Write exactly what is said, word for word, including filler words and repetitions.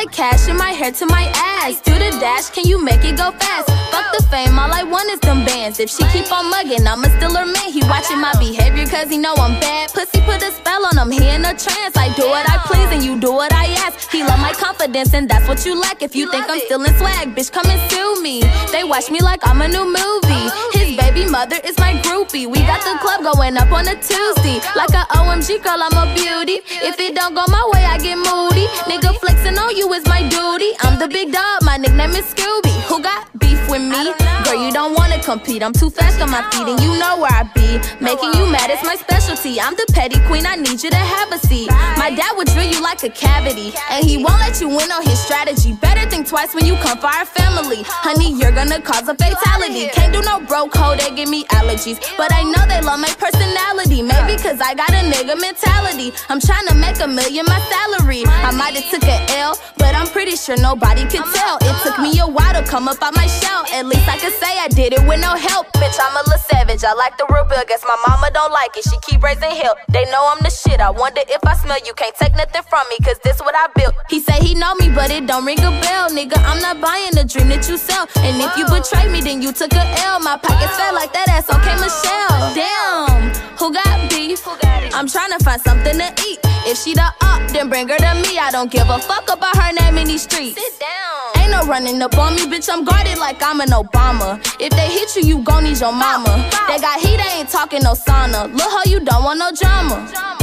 like cash in my hair to my ass. Do the dash, can you make it go fast? Fuck the fame, all I want is them bands. If she keep on mugging, I'ma still her man. He watching my behavior cause he know I'm bad. Pussy put a spell on him, he in a trance. I do what I please and you do what I ask. He love my confidence and that's what you lack. If you think I'm still in swag, bitch, come and sue me. They watch me like I'm a new movie. His baby mother is my groupie. We got the club going up on a Tuesday. Like a O M G girl, I'm a beauty. If it don't go my way, I get moody. Nigga flexing on you is my duty. I'm the big dog, my nickname is Scooby. Who got beef with me? Girl, you don't wanna compete. I'm too fast on my feet and you know where I be. Making you mad is my specialty. I'm the petty queen, I need you to have a seat. My dad would drill you like a cavity, and he won't let you win on his strategy. Better think twice when you come for our family. Honey, you're gonna cause a fatality. Can't do no broke hoe, they give me allergies. But I know they love my personality. Maybe cause I got a nigga mentality. I'm trying to make a million my salary. I might have took an L, but I'm pretty sure nobody could tell. It took me a while to come up out my shell. At least I could say I did it with no help. Bitch, I'm a little savage, I like the real bill. Guess my mama don't like it, she keep raising hell. They know I'm the shit, I wonder if I smell you. Can't take nothing from me, cause this what I built. He say he know me, but it don't ring a bell. Nigga, I'm not buying the dream that you sell. And if you betray me, then you took a L. My pockets felt like that ass, okay, Michelle. Damn, who got beef? I'm trying to find something to eat. If she the up, then bring her to me. I don't give a fuck about her name in these streets. Sit down. Ain't no running up on me, bitch, I'm guarded like I'm an Obama. If they hit you, you gon' need your mama. They got heat, they ain't talking no sauna. Look how you don't want no drama.